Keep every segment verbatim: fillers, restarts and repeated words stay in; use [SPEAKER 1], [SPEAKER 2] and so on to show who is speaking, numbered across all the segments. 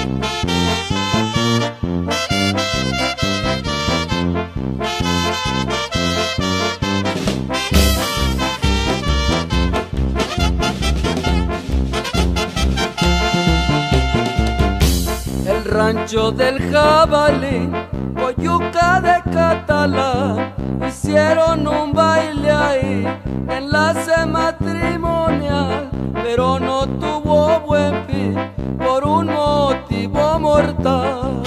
[SPEAKER 1] El rancho del jabalí, Coyuca de Catalá, hicieron un baile ahí, enlace matrimonial, pero no tuvo buen fin por un motivo mortal.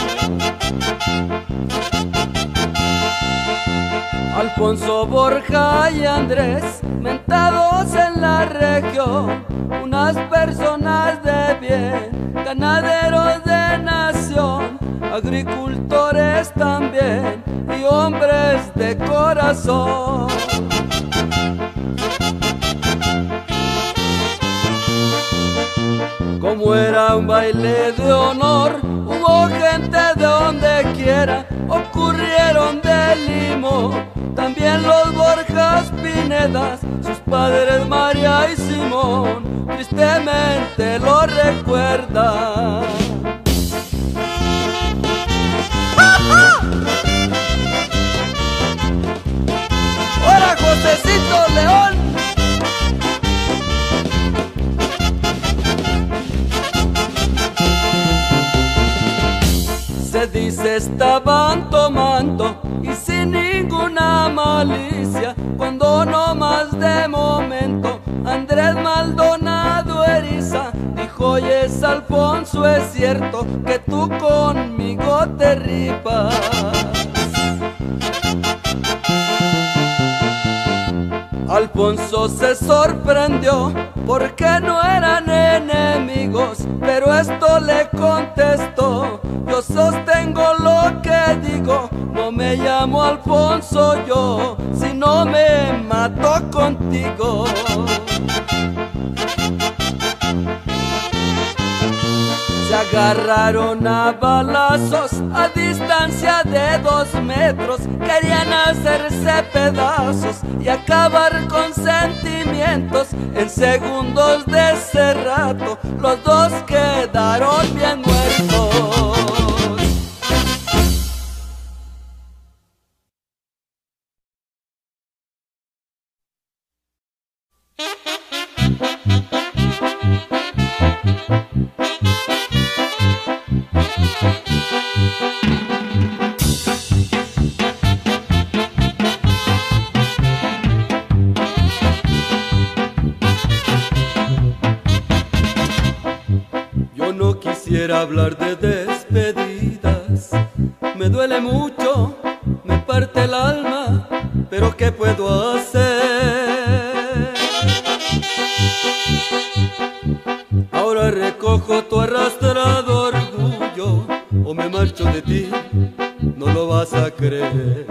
[SPEAKER 1] Alfonso, Borja y Andrés, mentados en la región, unas personas de bien, ganaderos de nación, agricultores también y hombres de corazón. Como era un baile de honor, hubo gente de donde quiera, ocurrieron de Limón, también los Borjas Pinedas, sus padres María y Simón, tristemente lo recuerdan. ¡Hola, Josecito León! Se dice estaban tomando y sin ninguna malicia, cuando no más de momento Andrés Maldonado Eriza dijo: oye, Alfonso, es cierto que tú conmigo te ripas. Alfonso se sorprendió porque no eran enemigos, pero esto le contestó: yo sostengo lo que digo, no me llamo Alfonso yo, si no me mato contigo. Se agarraron a balazos a distancia de dos metros, querían hacerse pedazos y acabar con sentimientos. En segundos de ese rato los dos quedaron bien muertos. Quisiera hablar de despedidas, me duele mucho, me parte el alma, pero ¿qué puedo hacer? Ahora recojo tu arrastrado orgullo, o me marcho de ti, no lo vas a creer.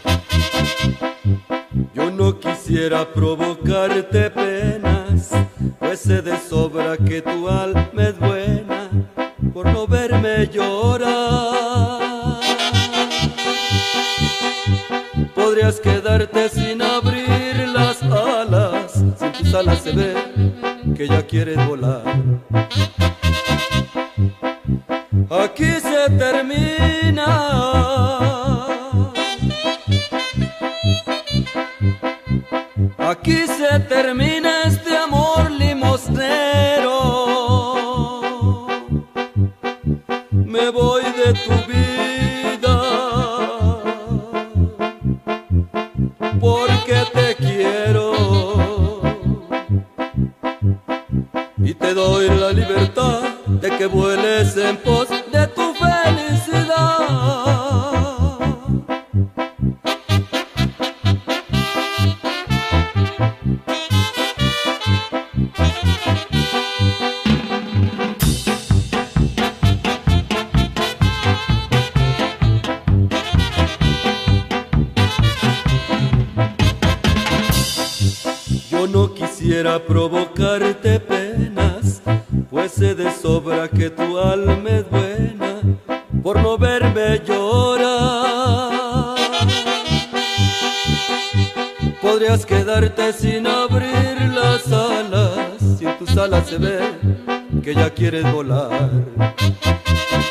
[SPEAKER 1] Yo no quisiera provocarte penas, pues sé de sobra que tu alma es buena por no verme llorar. Podrías quedarte sin abrir las alas, sin tus alas se ve que ya quieres volar. Aquí se termina Aquí se termina este amor limosnero. Me voy de tu vida porque te quiero y te doy la libertad de que vueles en pos de tu felicidad. Yo no quisiera provocarte penas, pues sé de sobra que tu alma es buena por no verme llorar. Podrías quedarte sin abrir las alas, si en tus alas se ve que ya quieres volar.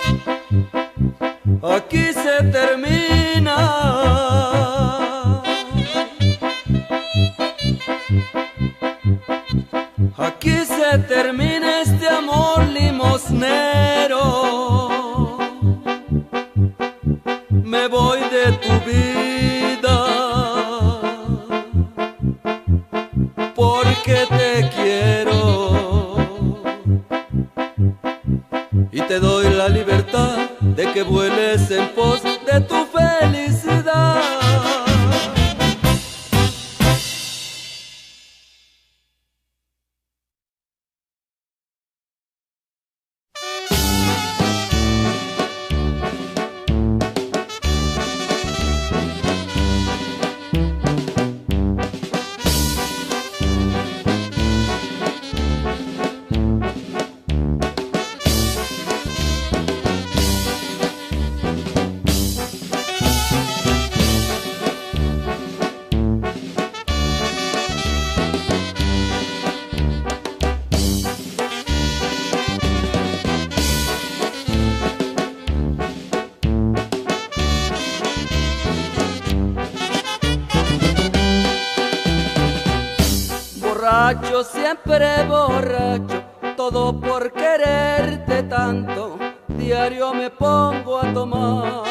[SPEAKER 1] aquí se termina. Aquí se termina este amor limosnero. Me voy de tu vida porque te quiero y te doy la libertad de que vueles en pos de tu felicidad. Borracho, siempre borracho, todo por quererte tanto, diario me pongo a tomar.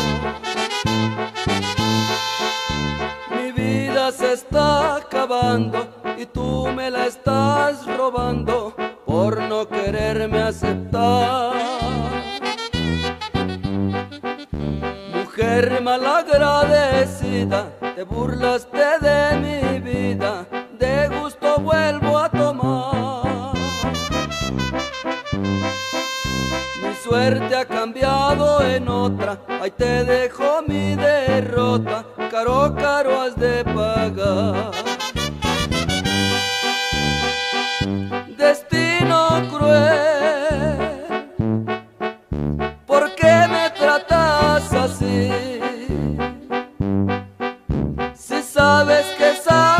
[SPEAKER 1] Mi vida se está acabando y tú me la estás robando por no quererme aceptar. Mujer malagradecida, te burlaste de mi vida, de gusto vuelvo a tomar. Mi suerte ha cambiado en otra, ahí te dejo mi derrota, caro, caro has de pagar. Destino cruel, ¿por qué me tratas así? Si sabes que esa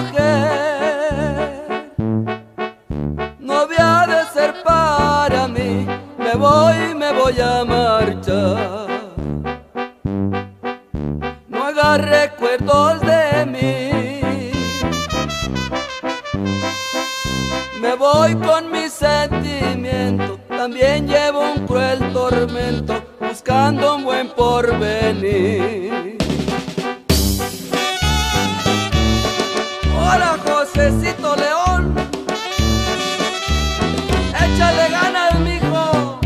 [SPEAKER 1] mujer no había de ser para mí, me voy, me voy a marchar. No hagas recuerdos de mí, me voy con mi sentimiento, también llevo un cruel tormento, buscando un buen porvenir. Hola, Josecito León, échale ganas, mijo.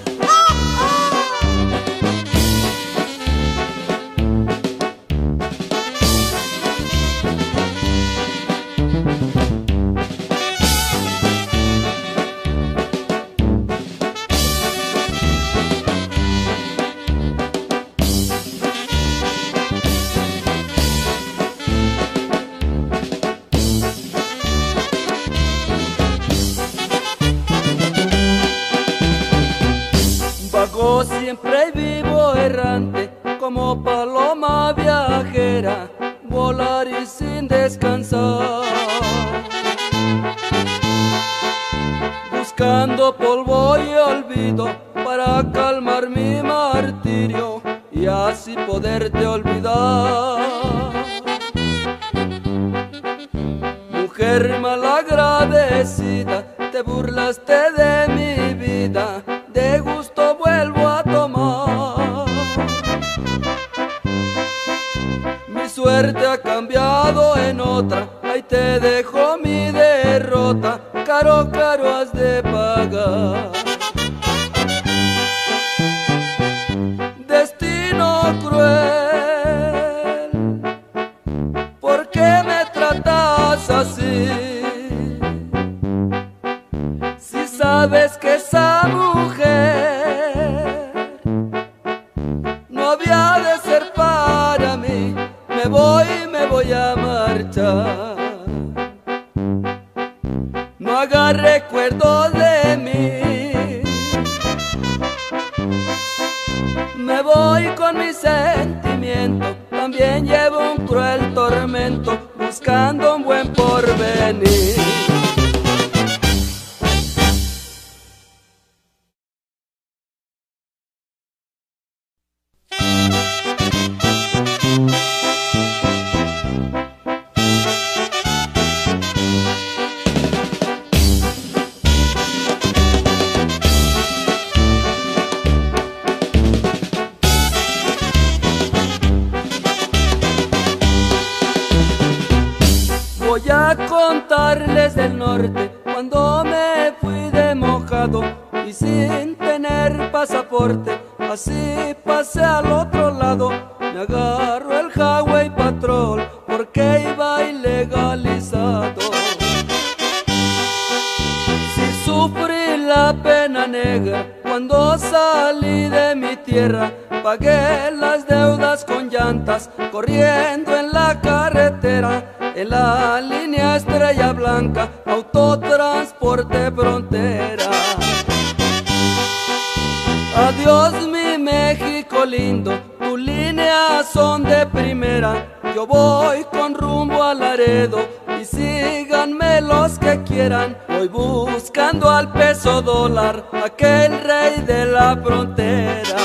[SPEAKER 1] Vago siempre vivo errante, como paloma viajera, volar y sin descansar. Buscando polvo y olvido para calmar mi martirio y así poderte olvidar. Mujer malagradecida, te burlaste de mi vida, de gusto vuelvo a tomar. Mi suerte ha cambiado en otra, ahí te dejo mi derrota, caro, caro has de pagar. Destino cruel, ¿por qué me tratas así? Si sabes que esa mujer no había de ser para mí, me voy, me voy a marchar. No hagas recuerdos de mí, me voy con mi sentimiento, también llevo un cruel tormento, buscando un buen porvenir. norte cuando me fui de mojado y sin tener pasaporte, así pasé al otro lado. Me agarró el Highway Patrol porque iba ilegalizado. Si sufrí la pena negra cuando salí de mi tierra, pagué las deudas con llantas corriendo en la carretera. En la línea Estrella Blanca, autotransporte frontera. Adiós mi México lindo, tus líneas son de primera. Yo voy con rumbo a Laredo y síganme los que quieran. Voy buscando al peso dólar, aquel rey de la frontera.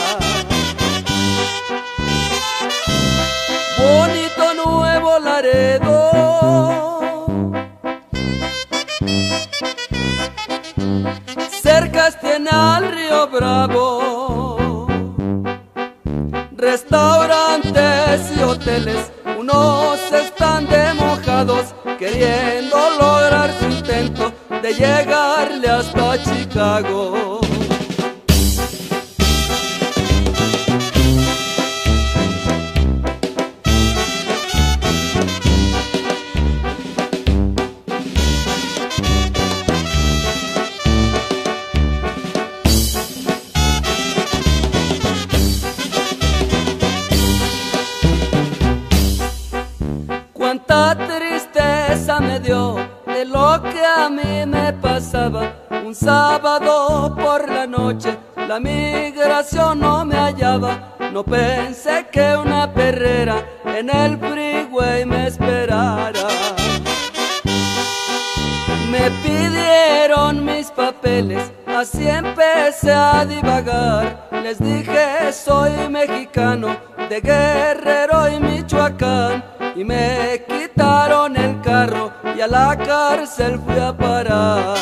[SPEAKER 1] Bonito Nuevo Laredo, cerca tiene al río Bravo, restaurantes y hoteles, unos están de mojados, queriendo lograr su intento de llegarle hasta Chicago. Cuánta tristeza me dio de lo que a mí me pasaba. Un sábado por la noche la migración no me hallaba. No pensé que una perrera en el freeway me esperara. Me pidieron mis papeles, así empecé a divagar. Les dije soy mexicano de Guerrero y Michoacán. Y me quitaron el carro y a la cárcel fui a parar.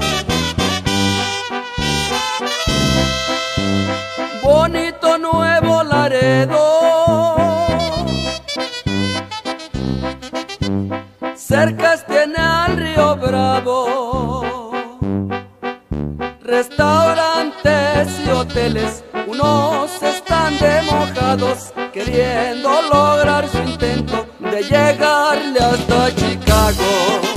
[SPEAKER 1] Bonito Nuevo Laredo, cerca tiene al río Bravo, restaurantes y hoteles, unos están de mojados, queriendo lograr su intento de llegarle hasta Chicago.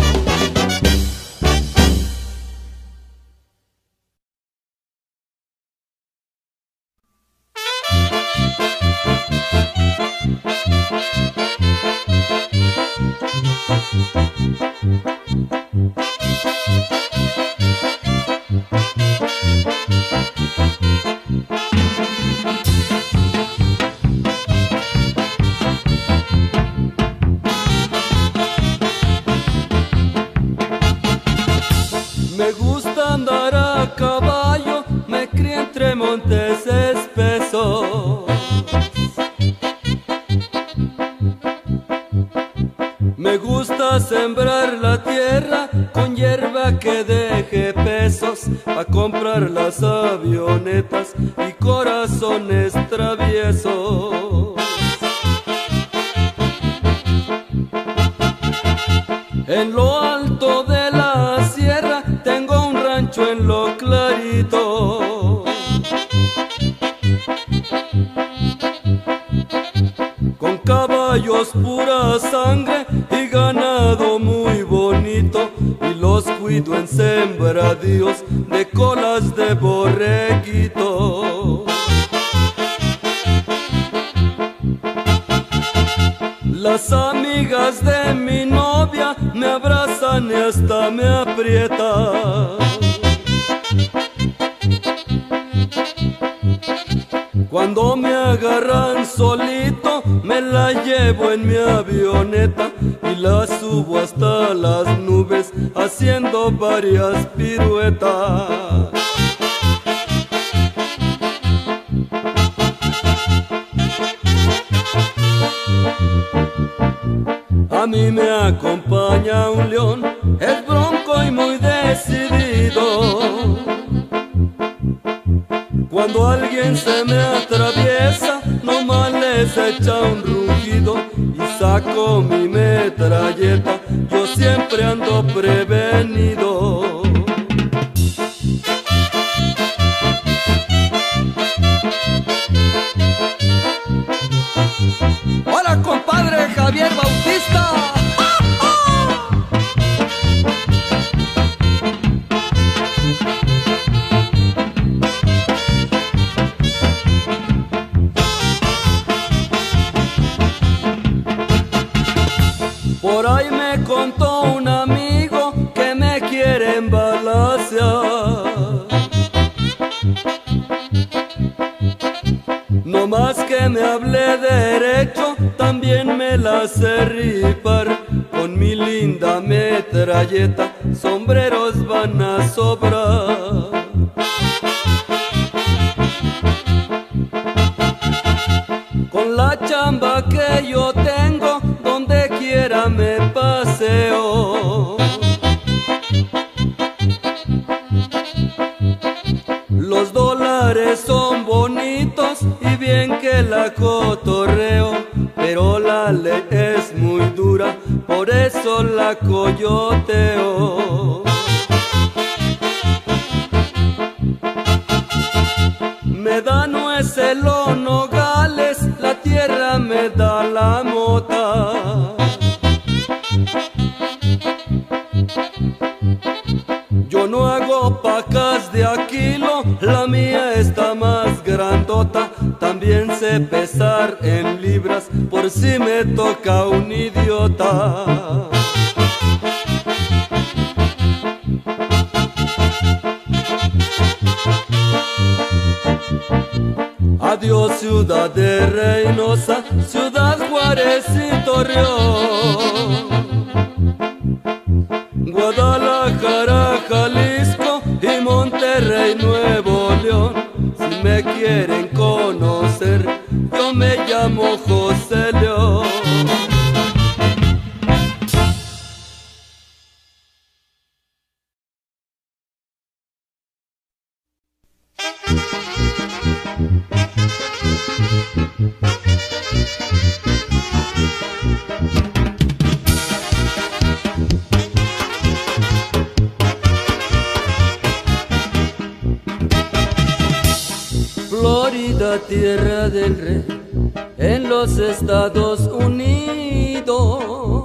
[SPEAKER 1] Me gusta andar a caballo, me crié entre montes espesos. Me gusta sembrar la tierra con hierba que deje pesos, a comprar las avionetas y corazones traviesos. En lo alto de la sierra tengo un rancho en lo clarito. Con caballos pura sangre y ganado muy bonito, y los cuido en sembradíos de colas de borreguito. Las amigas de mi novia me abrazan y hasta me aprietan. Cuando me agarran solito me la llevo en mi avioneta y la subo hasta las nubes haciendo varias piruetas. A mí me acompaña un león, es bronco y muy decidido. Cuando alguien se me atraviesa, nomás les echa un rugido y saco mi metralleta. Yo siempre ando prevenido. Hola, compadre Javier Bautista. Por ahí me contó un amigo que me quiere embalasear. No más que me hable derecho, también me la sé rifar. Con mi linda metralleta, sombreros van a sobrar. Con la chamba que yo tengo, donde quiera me paseo. Los dólares son bonitos y bien que la cotorreo, pero la ley es muy dura, por eso la coyoteo. Me da nueces los nogales, la tierra me da la mota. Yo no hago pacas de a kilo, la mía está más grandota. También sé pesar en libras, por si me toca un idiota. Adiós ciudad de Reynosa, Ciudad Juárez y Torreón, Guadalajara, Jalisco y Monterrey, Nuevo León. Si me quieren conocer, yo me llamo José León. Florida, tierra del rey, en los Estados Unidos.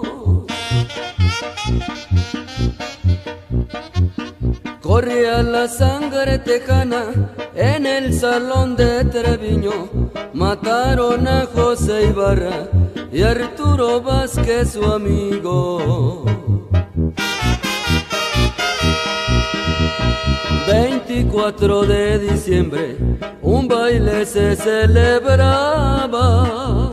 [SPEAKER 1] Corría la sangre tejana en el salón de Treviño. Mataron a José Ibarra y Arturo Vázquez, su amigo. veinticuatro de diciembre, un baile se celebraba.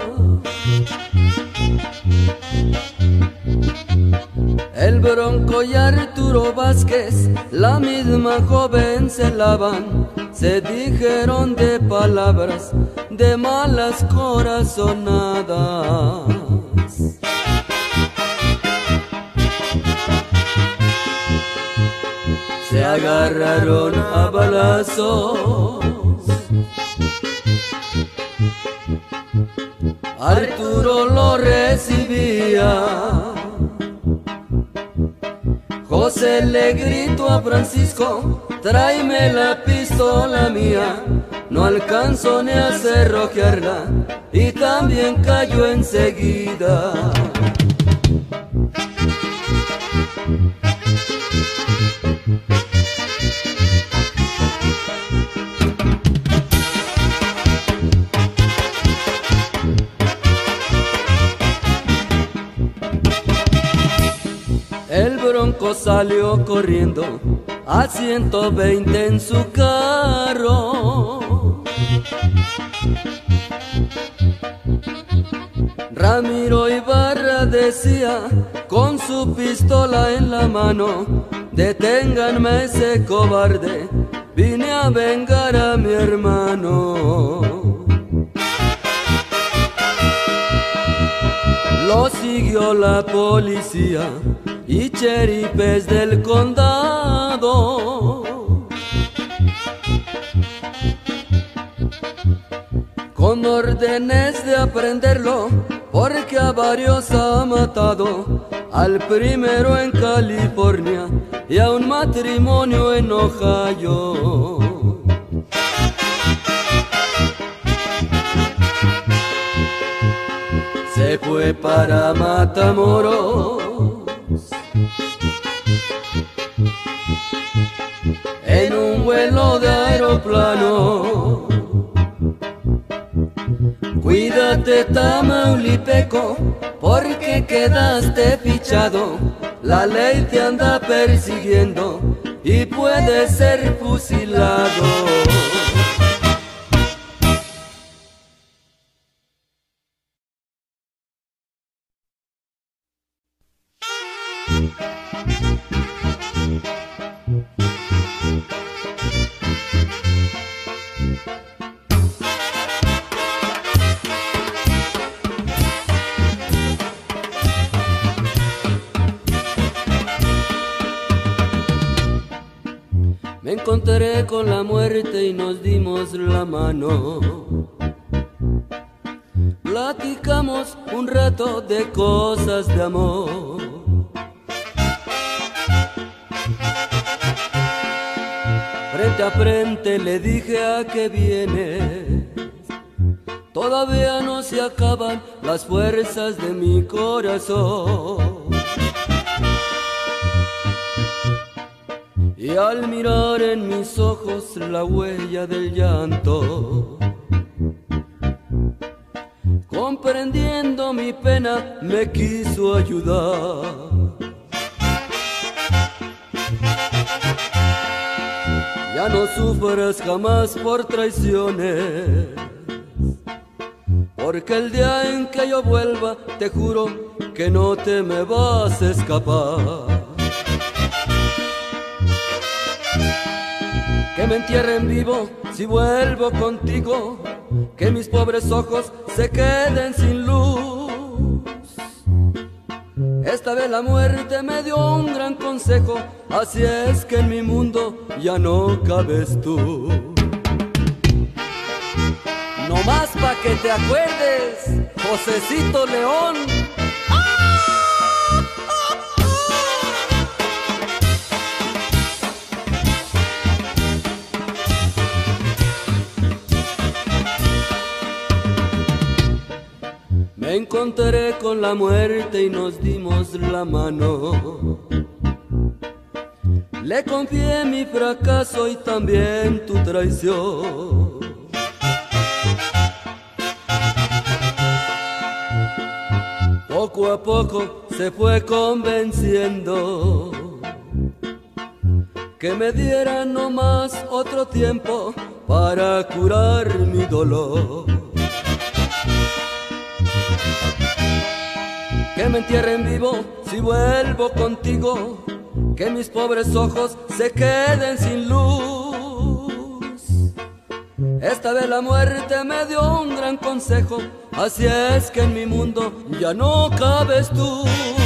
[SPEAKER 1] El Bronco y Arturo Vázquez, la misma joven se lavan. Se dijeron de palabras, de malas corazonadas. Se agarraron a balazos. Arturo lo recibía. José le gritó a Francisco: tráeme la pistola mía. No alcanzó ni a cerrojearla y también cayó enseguida. El Bronco salió corriendo a ciento veinte en su carro. Ramiro Ibarra decía con su pistola en la mano: deténganme ese cobarde, vine a vengar a mi hermano. Lo siguió la policía y cherifes del condado. Con órdenes de aprenderlo, porque a varios ha matado. al primero en California y a un matrimonio en Ohio. Se fue para Matamoros en un vuelo de aeroplano. Cuídate, Tamaulipeco, porque quedaste fichado. La ley te anda persiguiendo y puedes ser fusilado. Me encontré con la muerte y nos dimos la mano. Platicamos un rato de cosas de amor. Frente a frente le dije: ¿a qué vienes? Todavía no se acaban las fuerzas de mi corazón. Y al mirar en mis ojos la huella del llanto, comprendiendo mi pena, me quiso ayudar. Ya no sufras jamás por traiciones, porque el día en que yo vuelva, te juro que no te me vas a escapar. Que me entierren vivo si vuelvo contigo, que mis pobres ojos se queden sin luz. Esta vez la muerte me dio un gran consejo, así es que en mi mundo ya no cabes tú. No más pa' que te acuerdes, Josecito León. Me encontré con la muerte y nos dimos la mano. Le confié mi fracaso y también tu traición. Poco a poco se fue convenciendo que me diera nomás otro tiempo para curar mi dolor. Que me entierren vivo si vuelvo contigo, que mis pobres ojos se queden sin luz. Esta vez la muerte me dio un gran consejo, así es que en mi mundo ya no cabes tú.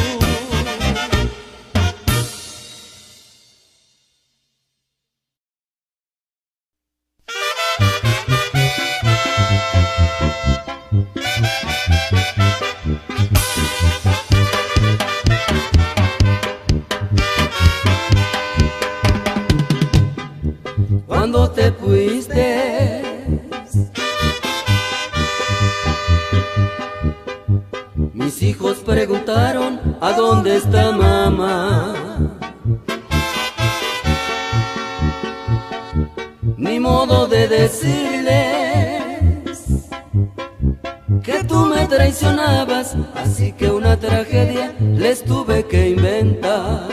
[SPEAKER 1] Cuando te fuiste, mis hijos preguntaron: ¿a dónde está mamá? Ni modo de decirles que tú me traicionabas, así que una tragedia les tuve que inventar.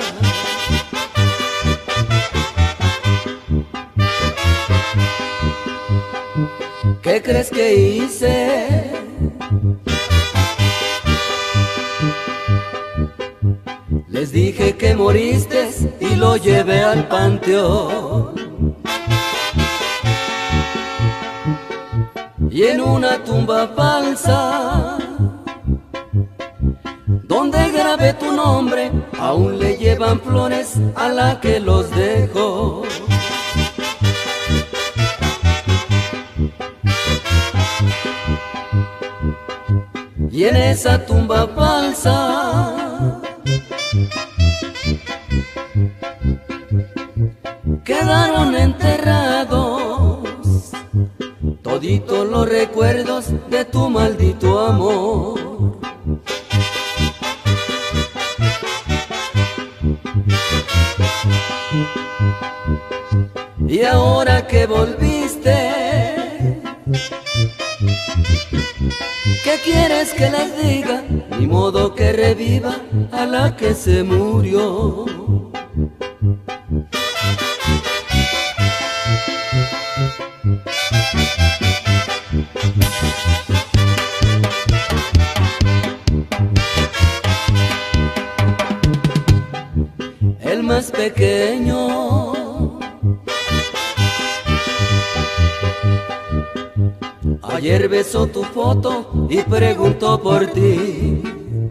[SPEAKER 1] ¿Qué crees que hice? Les dije que moriste y lo llevé al panteón. Y en una tumba falsa, donde grabé tu nombre, aún le llevan flores a la que los dejó. Y en esa tumba falsa toditos los recuerdos de tu maldito amor. Y ahora que volviste, ¿qué quieres que les diga? Ni modo que reviva a la que se murió. El más pequeño ayer besó tu foto y preguntó por ti.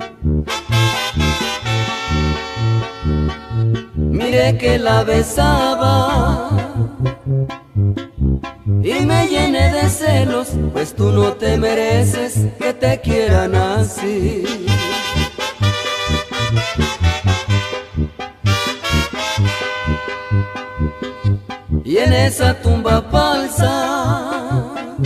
[SPEAKER 1] Miré que la besaba y me llené de celos, pues tú no te mereces que te quieran así. Y en esa tumba falsa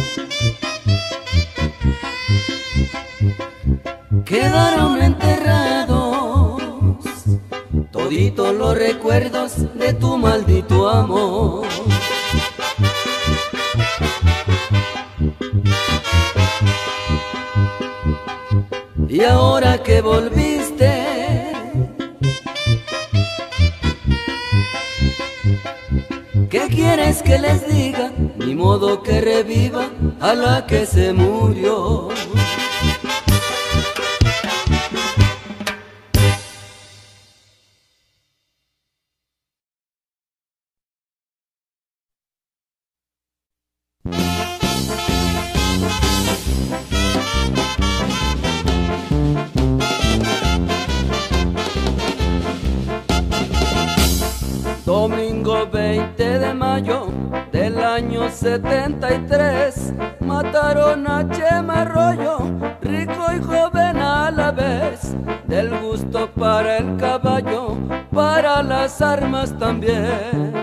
[SPEAKER 1] quedaron enterrados toditos los recuerdos de tu maldito amor. Y ahora que volviste, ¿qué quieres que les diga? Ni modo que reviva a la que se murió. Domingo veinte de mayo del año setenta y tres, mataron a Chema Arroyo, rico y joven a la vez, del gusto para el caballo, para las armas también.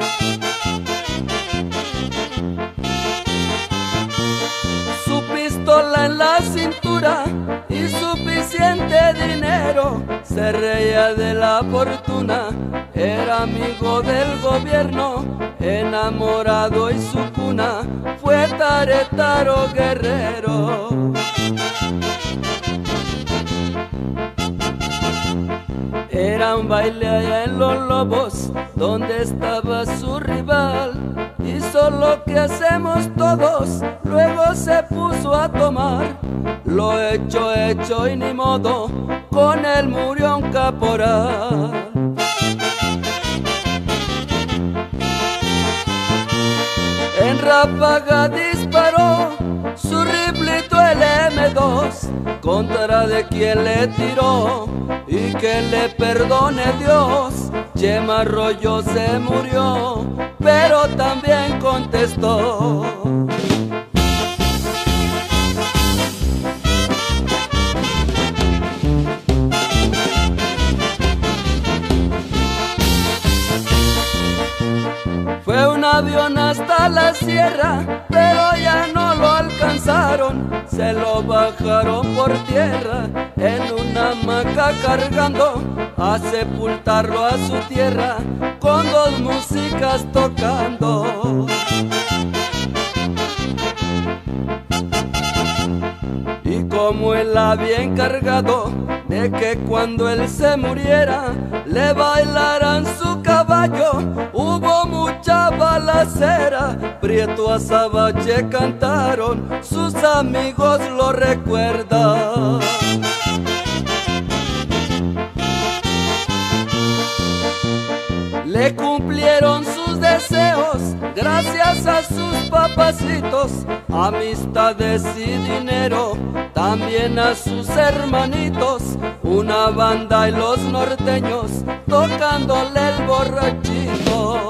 [SPEAKER 1] Su pistola en la cintura y suficiente dinero, se reía de la fortuna, era amigo del gobierno, enamorado y su cuna fue Taretaro Guerrero. Era un baile allá en Los Lobos, donde estaba su rival, hizo lo que hacemos todos, luego se puso a tomar. Lo hecho, hecho y ni modo, con él murió un caporal. En ráfaga disparó su riflito el eme dos contra de quien le tiró, y que le perdone Dios. Chema Arroyo se murió, pero también contestó. Fue un avión hasta la sierra, pero ya no lo alcanzaron, se lo bajaron por tierra, en una hamaca cargando, a sepultarlo a su tierra, con dos músicas tocando. Y como él había encargado de que cuando él se muriera le bailaran su caballo, hubo mucha balacera, Prieto Azabache cantaron, sus amigos lo recuerdan. Le cumplieron sus deseos gracias a sus papacitos, amistades y dinero, también a sus hermanitos, una banda y los norteños tocándole el borrachito.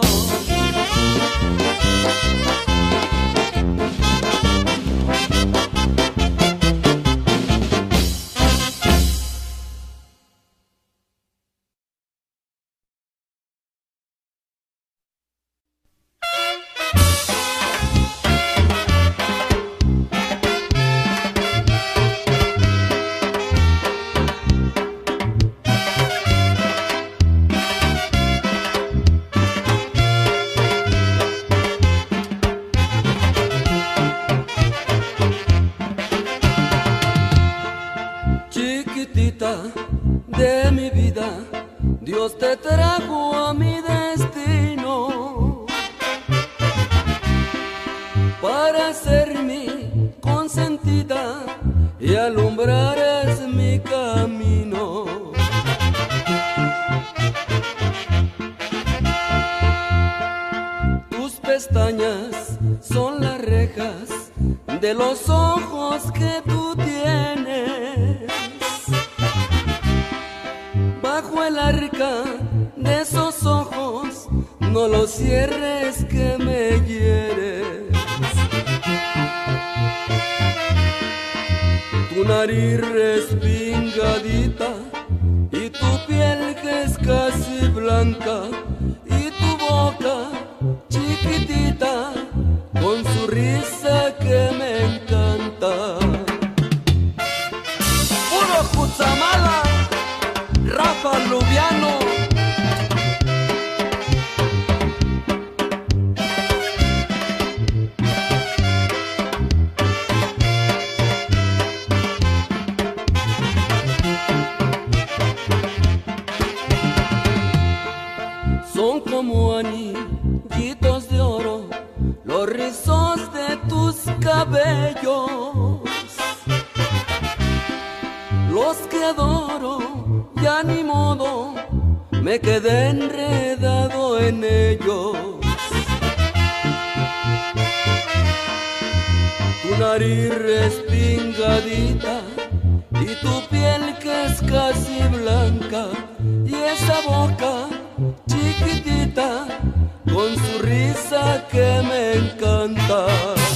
[SPEAKER 1] vida, de mi vida, Dios te trajo a mi destino para ser mi consentida y alumbrar es mi camino. Tus pestañas son las rejas de los ojos que tú tienes. Bajo el arca de esos ojos, no los cierres que me hieres. Tu nariz respingadita y tu piel que es casi blanca y tu boca chiquitita con su risa que me encanta. Puro Cutzamala, Rafa Lubiano. Son como anillitos de oro los rizos de tus cabellos, los que adoro, ya ni modo, me quedé enredado en ellos. Tu nariz respingadita y tu piel que es casi blanca y esa boca chiquitita con su risa que me encanta.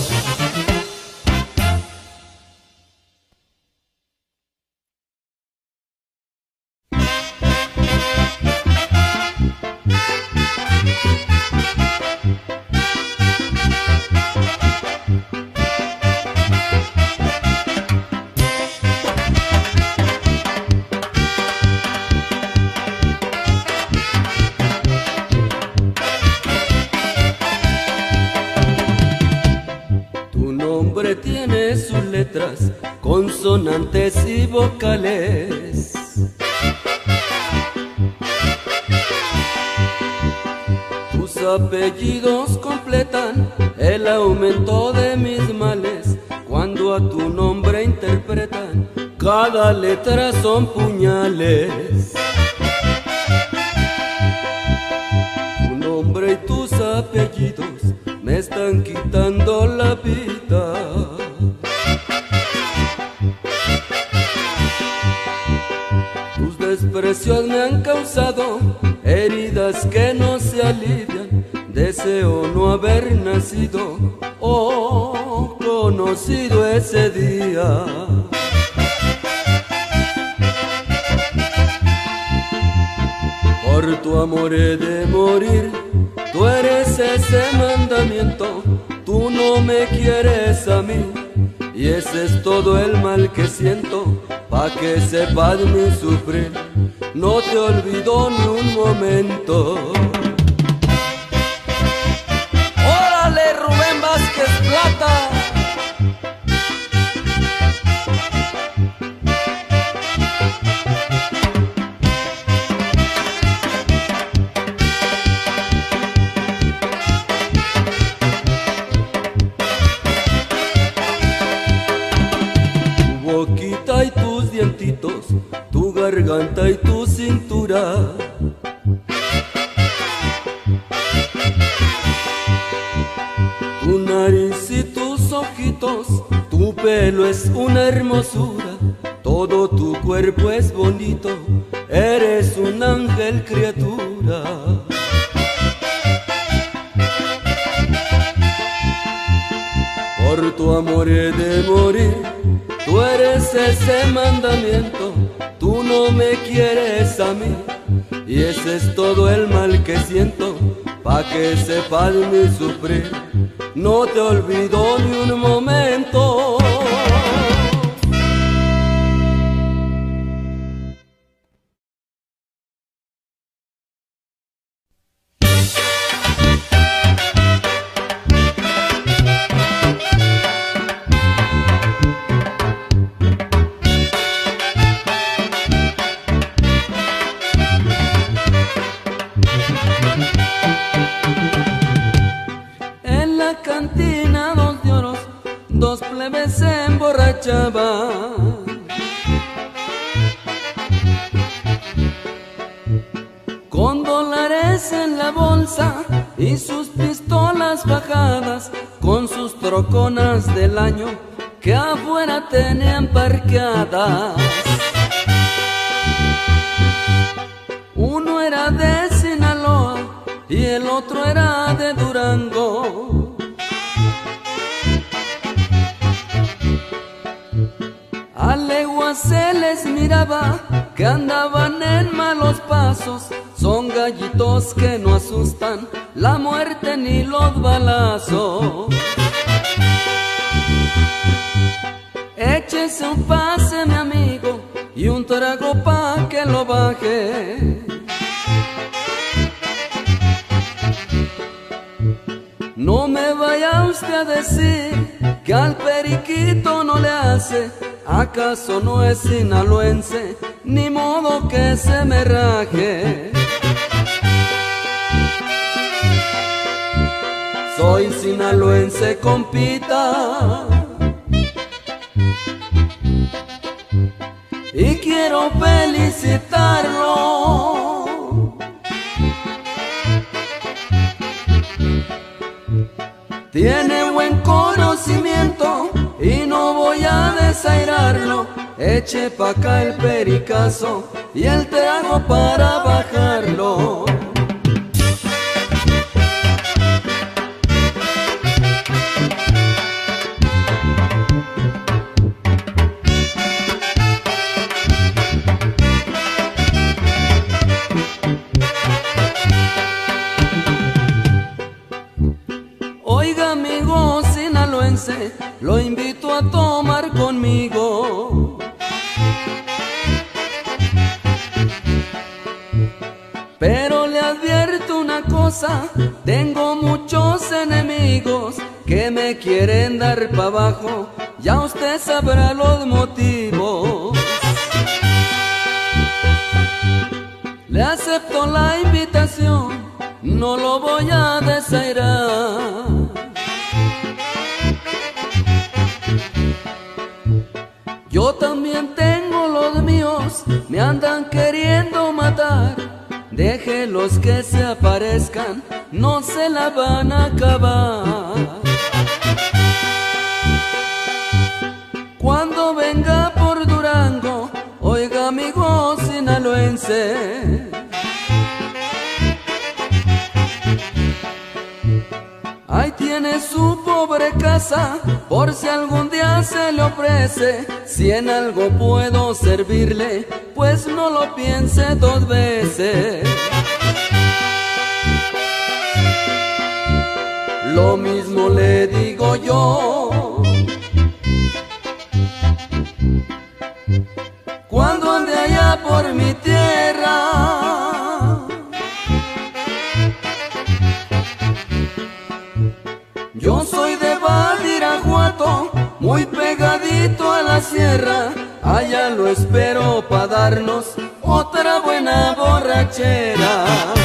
[SPEAKER 1] Tiene sus letras, consonantes y vocales. Tus apellidos completan el aumento de mis males. Cuando a tu nombre interpretan, cada letra son puñales. Tu nombre y tus apellidos me están quitando la vida. Tus desprecios me han causado heridas que no se alivian. Deseo no haber nacido o conocido ese día. Por tu amor he de morir. Tú eres ese mandamiento, tú no me quieres a mí, y ese es todo el mal que siento, pa' que sepas mi sufrir, no te olvido ni un momento. ¡Órale, Rubén Vázquez Plata! Y tus dientitos, tu garganta y tu cintura, tu nariz y tus ojitos, tu pelo es una hermosura, todo tu cuerpo es bonito, eres un ángel criatura. Por tu amor he de morir. Tú eres ese mandamiento, tú no me quieres a mí, y ese es todo el mal que siento, pa' que sepas mi sufrir, no te olvido ni un momento. dos plebes se emborrachaban. Con dólares en la bolsa y sus pistolas bajadas, con sus troconas del año que afuera tenían parqueadas. Uno era de Sinaloa y el otro era de Durango. A leguas se les miraba que andaban en malos pasos. Son gallitos que no asustan la muerte ni los balazos. Échese un pase, mi amigo, y un trago pa' que lo baje. No me vaya usted a decir que al periquito no le hace. ¿Acaso no es sinaloense? Ni modo que se me raje. Soy sinaloense, compita, y quiero felicitarlo. Tiene buen conocimiento y no voy a desairarlo. Eche pa' acá el pericazo y el trago para bajarlo. Oiga, amigo sinaloense, lo invito a tomar conmigo. Pero le advierto una cosa, tengo muchos enemigos que me quieren dar pa' abajo, ya usted sabrá los motivos. Le acepto la invitación, no lo voy a desairar. Yo también tengo los míos, me andan queriendo matar. Déjelos que se aparezcan, no se la van a acabar. Cuando venga por Durango, oiga, amigo sinaloense, ahí tiene su pobre casa, por si algún día se le ofrece. Si en algo puedo servirle, pues no lo piense dos veces. Lo mismo le digo yo, cuando ande allá por mi tierra. Yo soy de Badiraguato, muy pegadito a la sierra. Allá lo espero pa' darnos otra buena borrachera.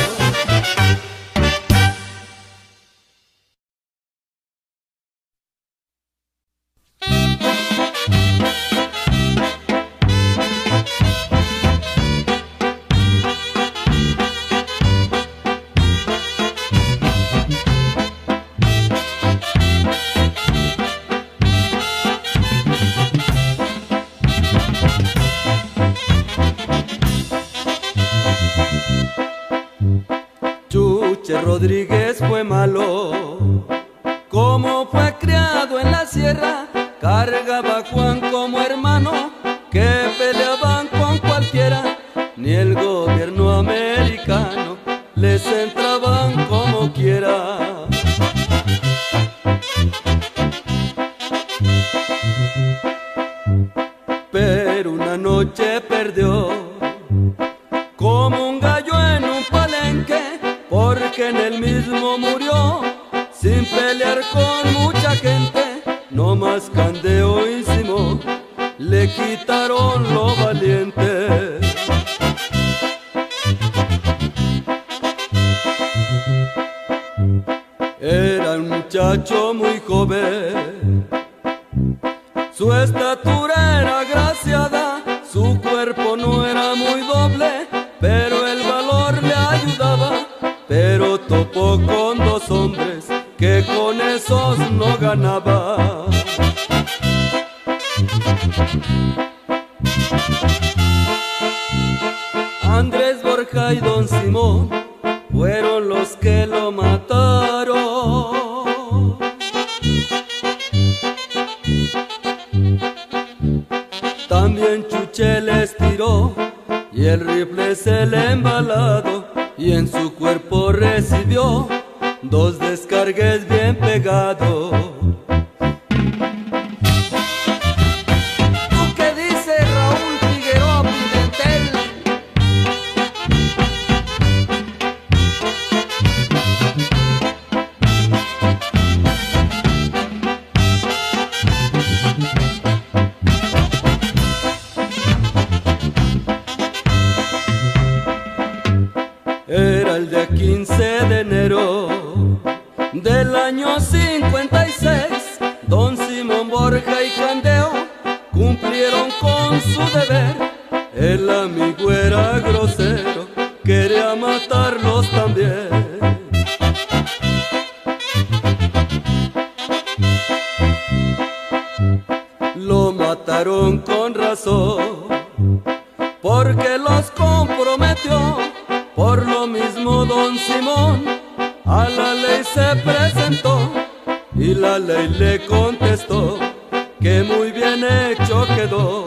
[SPEAKER 1] Chuche Rodríguez fue malo, como fue criado en la sierra, cargaba a Juan como hermano, que peleaban con cualquiera, ni el gobierno americano les entraban como quiera. Pero una noche perdió como un gallo en un palenque, porque en el mismo murió, sin pelear con mucha gente, no más candeoísimo, le quitaron lo valiente. Era un muchacho muy joven, Su estatura era graciada, su cuerpo no era muy doble, pero el valor le ayudaba. Pero topó con dos hombres que con esos no ganaba. Andrés Borja y Don Simón fueron los que lo mataron. También Chuche les tiró y el rifle se le embalado, y en su cuerpo recibió dos descargues bien pegados.
[SPEAKER 2] ¿Tú qué dices, Raúl Figueroa Pimentel?
[SPEAKER 1] Era el día quince de enero del año cincuenta y seis. Don Simón Borja y Candeo cumplieron con su deber. El amigo era grosero, quería matarlos también. Lo mataron con razón, porque los comprometió. Por lo mismo Don Simón a la ley se presentó, y la ley le contestó que muy bien hecho quedó.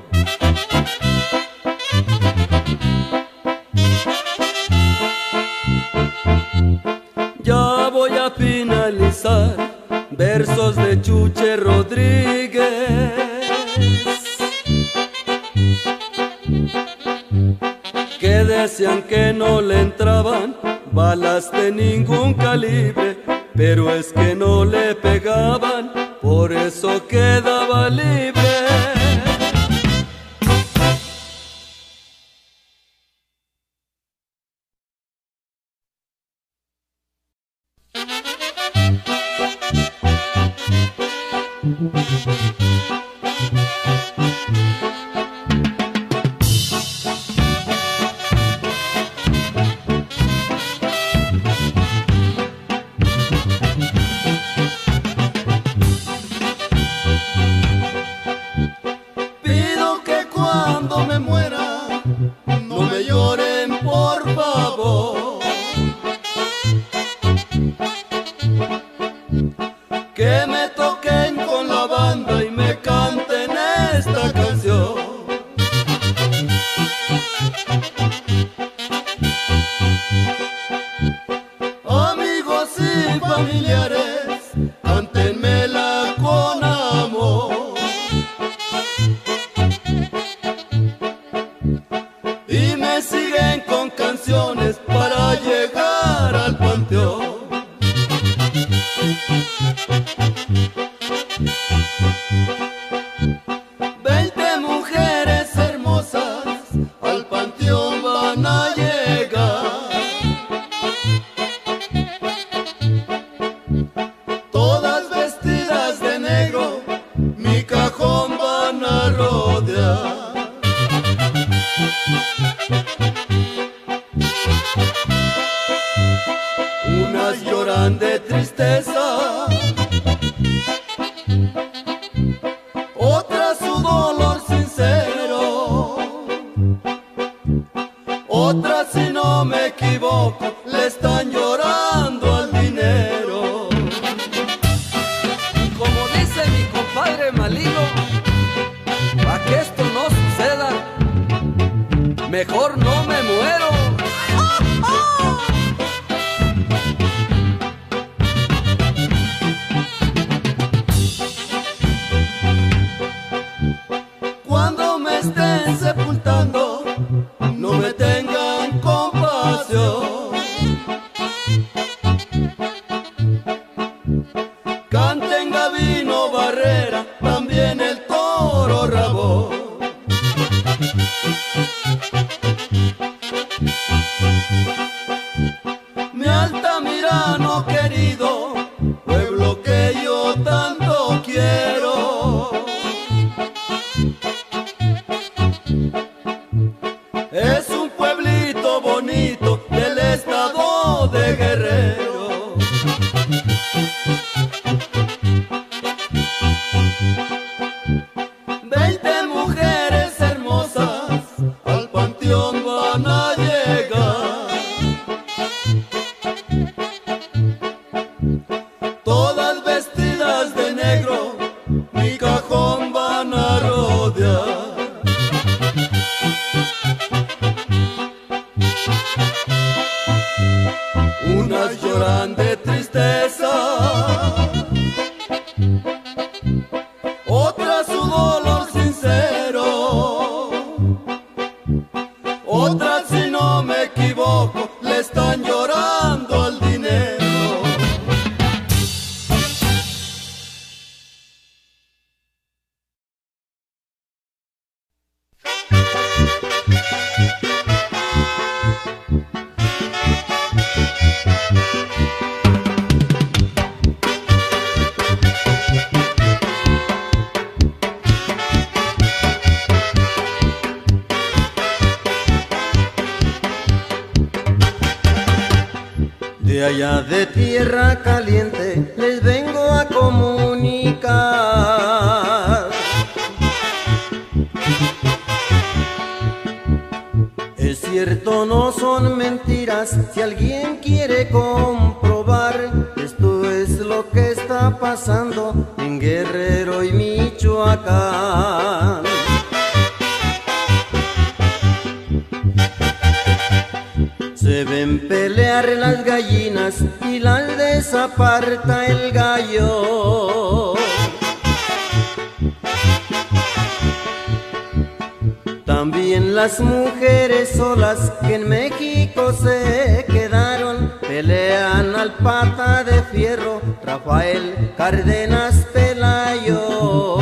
[SPEAKER 1] Ya voy a finalizar versos de Chuche Rodríguez, que decían que no le entraban balas de ningún calibre, pero es que no le pegaban, por eso quedaba libre. Pido que cuando me muera no me lloren, por favor, que me toquen con la banda y me canten esta canción. Amigos y familiares, cántenmela con amor, y me siguen con canciones para llegar al panteón. Veinte mujeres hermosas al panteón van a llegar, todas vestidas de negro, mi cajón van a rodear. Unas lloran de tristeza, otras su dolor sincero, otras, si no me equivoco, le están llorando al dinero.
[SPEAKER 2] Como dice mi compadre Malino, para que esto no suceda, mejor no me muero.
[SPEAKER 1] Cuando me estén sepultando, no me tengan compasión. Canten Gabino Barrera, también el Toro Rabón. Mi Altamirano querido, pueblo que yo tanto quiero. negro mi cajón van a rodear. Unas lloran de tristeza, otras su dolor sincero, otras, si no me equivoco, le están llorando al dinero. De allá de tierra caliente les vengo a comunicar. Es cierto, no son mentiras, si alguien quiere comprobar. Esto es lo que está pasando en Guerrero y Michoacán. Se ven pelear las gallinas y las desaparta el gallo. También las mujeres solas que en México se quedaron pelean al pata de fierro Rafael Cárdenas Pelayo.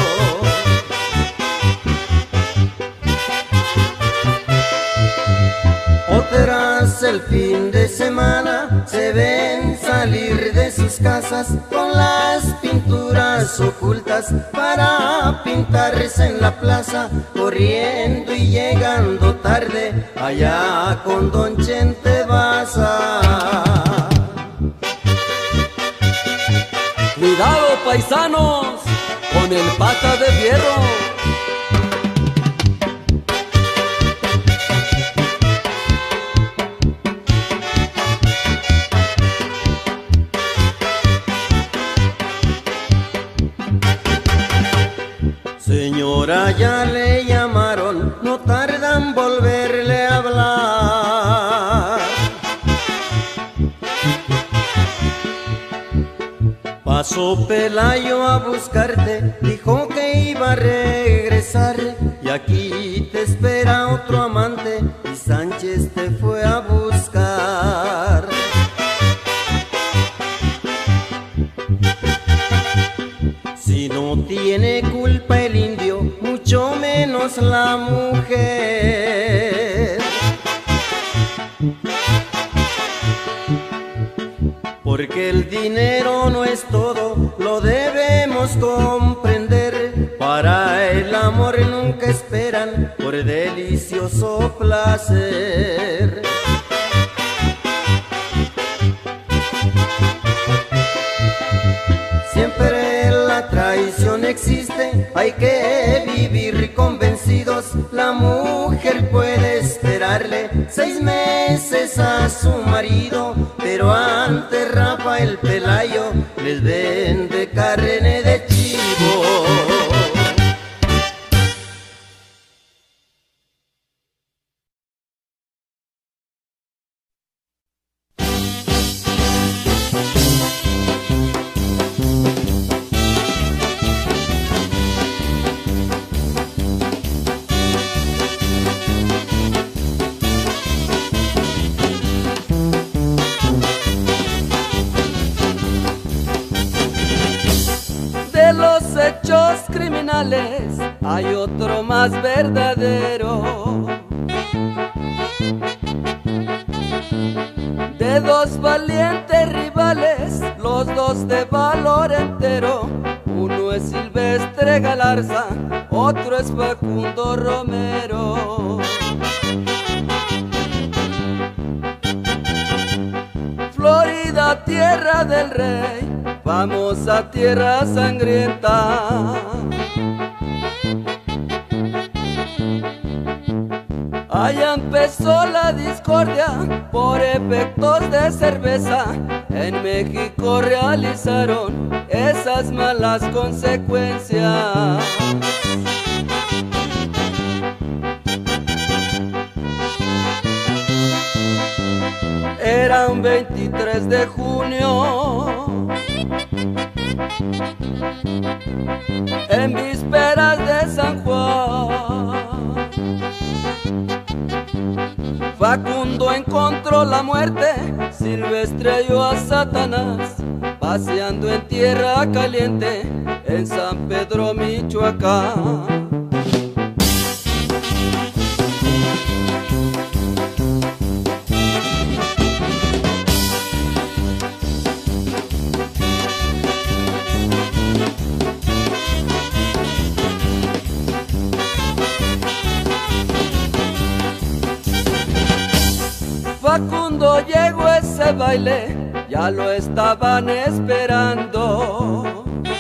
[SPEAKER 1] Otras el fin de semana se ven salir de sus casas con las pinturas ocultas para pintarse en la plaza, corriendo y llegando tarde allá con don Chente Baza.
[SPEAKER 2] Cuidado, paisanos, con el pata de fierro.
[SPEAKER 1] Señora, ya le llamaron, no tardan volverle a hablar. Pasó Pelayo a buscarte, dijo que iba a regresar, y aquí te espera otro amante, y Sánchez te fue a buscar. Si no tiene culpa el indio, mucho menos la mujer. Porque el dinero no es todo, lo debemos comprender. Para el amor nunca esperan por delicioso placer. Siempre la traición existe, hay que vivir convencidos. La mujer puede esperarle seis meses a su marido, pero antes Rafael Pelayo les vende carne de chivo.
[SPEAKER 2] Hechos criminales hay otro más verdadero, de dos valientes rivales, los dos de valor entero. Uno es Silvestre Galarza, otro es Facundo Romero. Florida, tierra del rey, vamos a tierra sangrienta. Allá empezó la discordia por efectos de cerveza. En México realizaron
[SPEAKER 1] esas malas consecuencias. Era un veintitrés de junio, en vísperas de San Juan. Facundo encontró la muerte, Silvestre halló a Satanás, paseando en tierra caliente en San Pedro, Michoacán. Facundo llegó a ese baile, ya lo estaban esperando.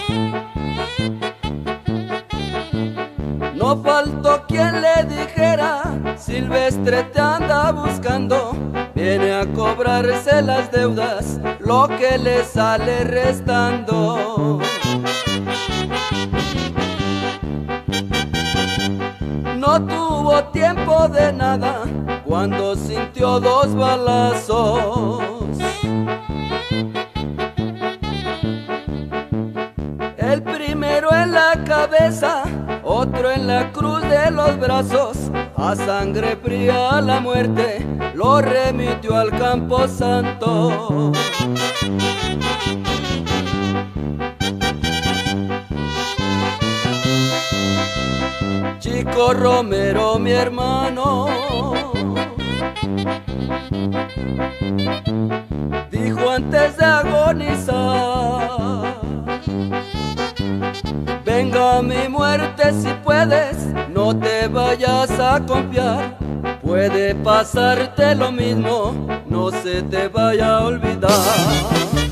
[SPEAKER 1] No faltó quien le dijera, Silvestre te anda buscando, viene a cobrarse las deudas, lo que le sale restando. No tuvo tiempo de nada cuando sintió dos balazos. El primero en la cabeza, otro en la cruz de los brazos. A sangre fría la muerte lo remitió al camposanto. Chico Romero, mi hermano, dijo antes de agonizar: venga mi muerte si puedes, no te vayas a confiar, puede pasarte lo mismo, no se te vaya a olvidar.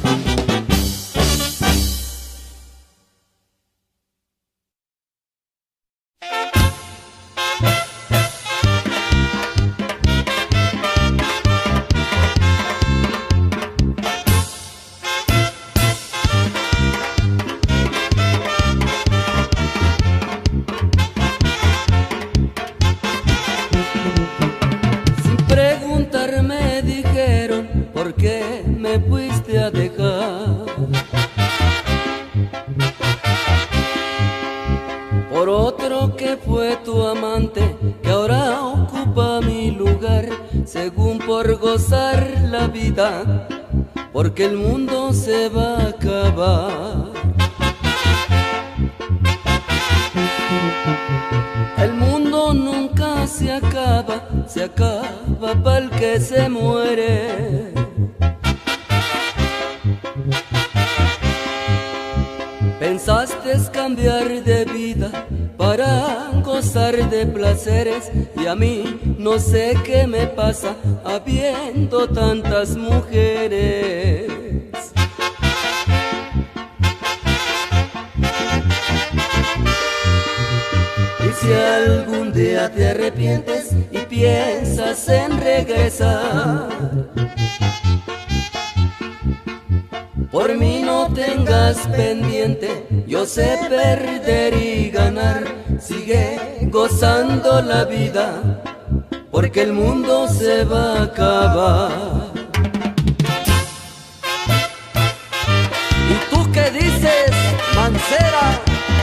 [SPEAKER 1] Por otro que fue tu amante, que ahora ocupa mi lugar, según por gozar la vida, porque el mundo se va a acabar. El mundo nunca se acaba, se acaba pa'l que se muere. Pensaste cambiar de vida para gozar de placeres, y a mí no sé qué me pasa habiendo tantas mujeres. Y si algún día te arrepientes y piensas en regresar, por mí no tengas pendiente, yo sé perder y ganar. Sigue gozando la vida, porque el mundo se va a acabar. ¿Y tú qué dices, Mancera?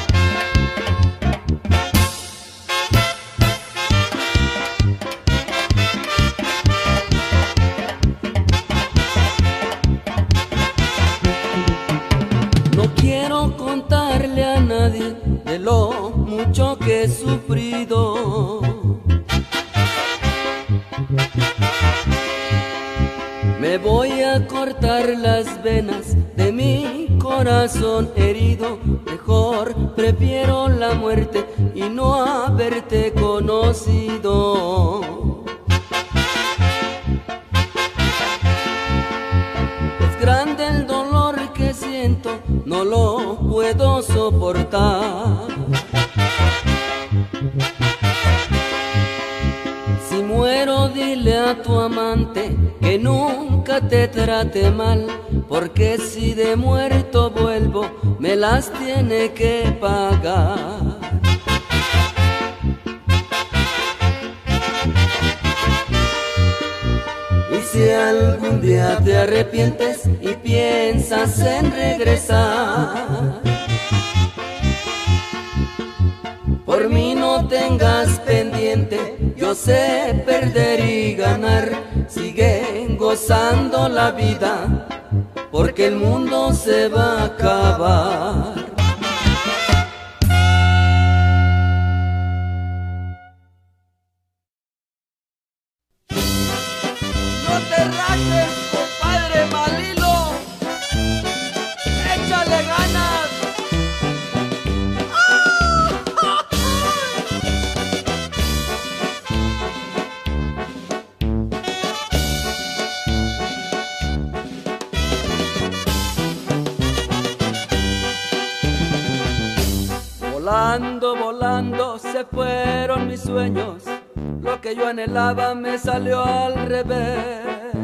[SPEAKER 1] Contarle a nadie de lo mucho que he sufrido. Me voy a cortar las venas de mi corazón herido. Mejor prefiero la muerte y no haberte conocido. Es grande el dolor que siento, no lo puedo soportar. Si muero, dile a tu amante que nunca te trate mal,
[SPEAKER 2] porque si de muerto vuelvo, me las tiene que pagar. Y si algún día te arrepientes y piensas en regresar, por mí no tengas pendiente, yo sé perder y ganar. Sigue gozando la vida, porque el mundo se va a acabar.
[SPEAKER 1] No te rajes, compadre Malilo, échale ganas. Volando, volando se fueron mis sueños, lo que yo anhelaba me salió al revés.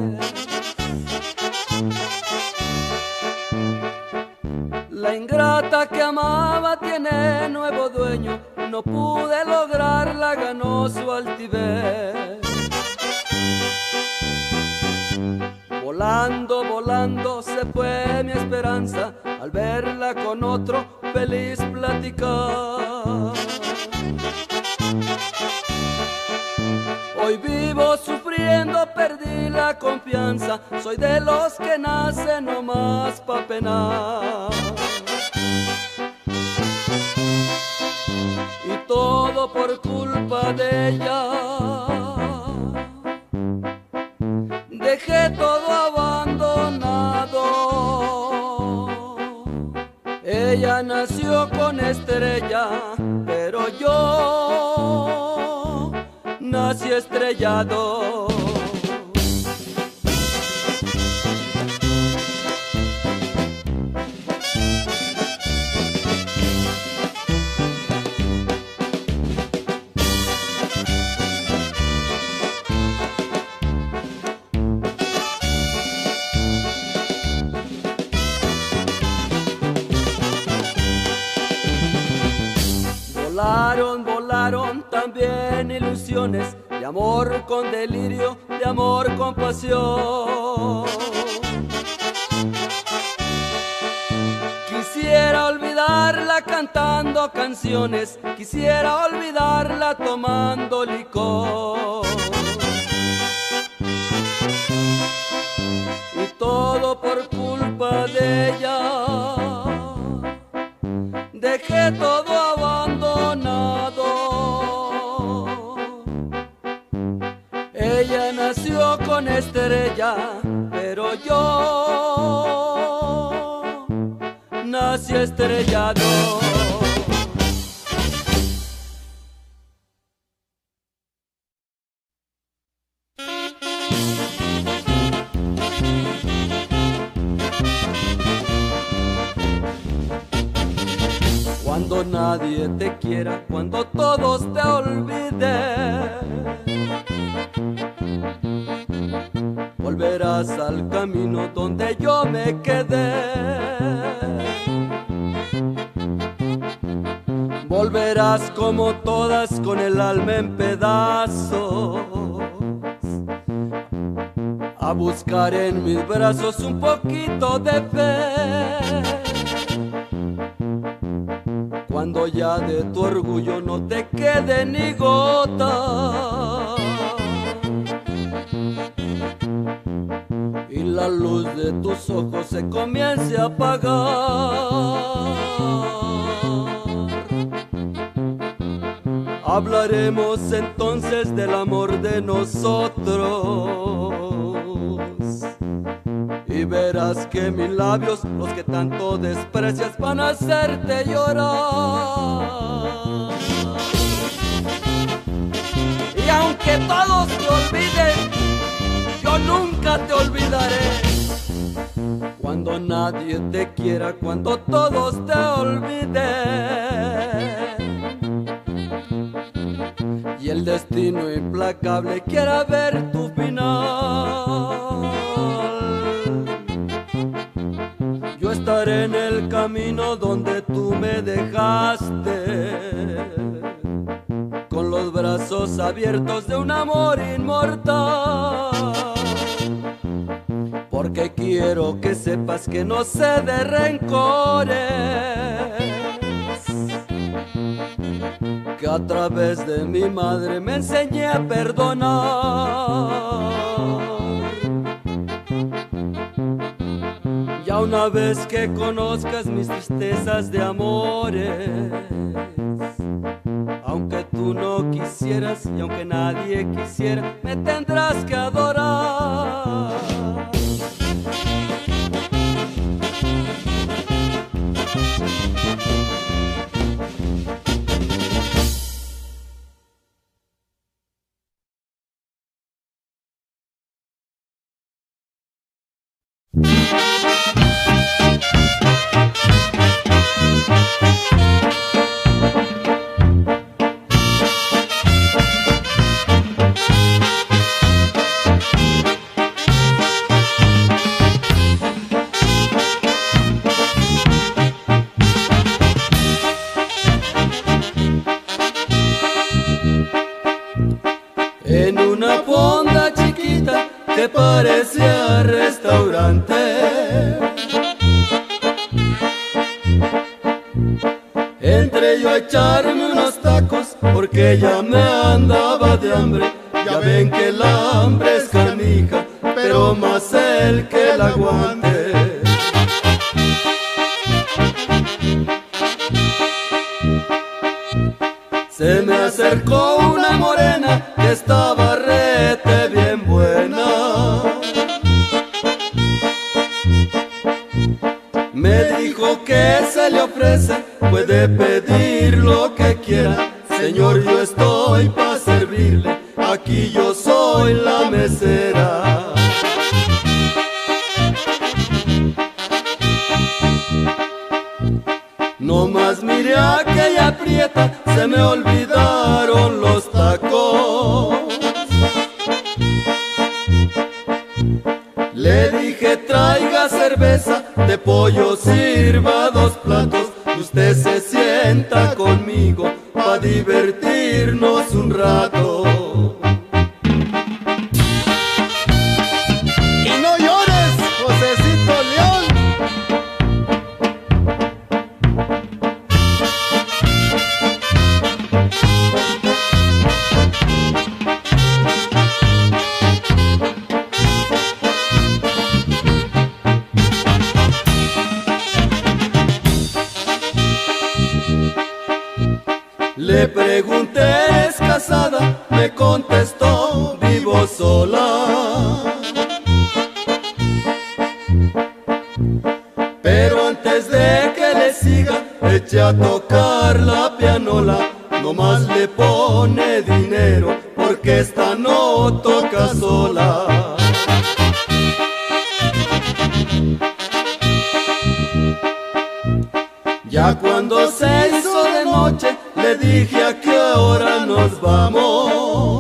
[SPEAKER 1] La ingrata que amaba tiene nuevo dueño, no pude lograrla, ganó su altivez. Volando, volando se fue mi esperanza, al verla con otro feliz platicar. Hoy vivo sufriendo, perdí la confianza, soy de los que nacen nomás pa' penar. Y todo por culpa de ella, dejé todo abandonado. Ella nació con estrella, pero yo nací estrellado. Volaron, volaron también ilusiones, de amor con delirio, de amor con pasión. Quisiera olvidarla cantando canciones, quisiera olvidarla tomando licor. Y todo por culpa de ella, dejé todo abandonado. Ella nació con estrella, pero yo nací estrellado. Cuando nadie te quiera, cuando todos te olviden, volverás al camino donde yo me quedé. Volverás como todas con el alma en pedazos, a buscar en mis brazos un poquito de fe. Cuando ya de tu orgullo no te quede ni gota, y la luz de tus ojos se comience a apagar, hablaremos entonces del amor de nosotros, y verás que mis labios, los que tanto desprecias, van a hacerte llorar. Y aunque todos te olviden, yo nunca te olvidaré. Cuando nadie te quiera, cuando todos te olviden, y el destino implacable quiera ver tu final, estaré en el camino donde tú me dejaste, con los brazos abiertos de un amor inmortal, porque quiero que sepas que no sé de rencores, que a través de mi madre me enseñé a perdonar. Ya una vez que conozcas mis tristezas de amores, aunque tú no quisieras y aunque nadie quisiera, me tendrás que adorar. En una fonda chiquita que parecía restaurante, entré yo a echarme unos tacos porque ya me andaba de hambre. Ya ven que el hambre es canija, pero más el que la aguante. Se me acercó una morena que estaba rete bien buena. Me dijo que se le ofrece, puede pedir lo que quiera. Señor, yo estoy para servirle, aquí yo soy la mesera. No más miré a aquella prieta, se me olvidaron los tacos. Le dije traiga cerveza, de pollo sirva dos platos. Usted se sienta conmigo pa' divertirnos un rato.
[SPEAKER 3] Y no llores, Josecito León.
[SPEAKER 1] Le pregunté, ¿eres casada? Me contestó, vivo sola. Pero antes de que le siga, eche a tocar la pianola. Nomás le pone dinero, porque esta no toca sola. Ya cuando se hizo de noche, le dije a qué hora nos vamos.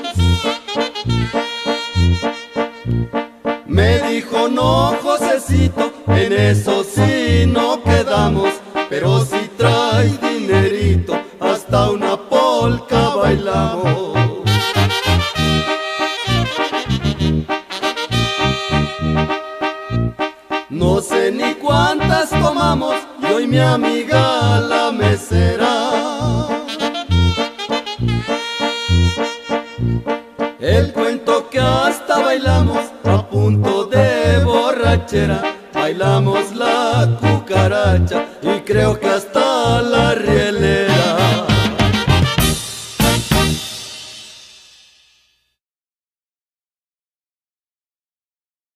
[SPEAKER 1] Me dijo no, Josecito, en eso sí no quedamos, pero si trae dinerito, hasta una polca bailamos. No sé ni cuántas tomamos, yo y mi amiga la mesera. El cuento que hasta bailamos a punto de borrachera, bailamos la cucaracha y creo que hasta